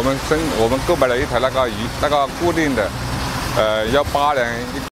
我们购买了一台那个固定的，要8年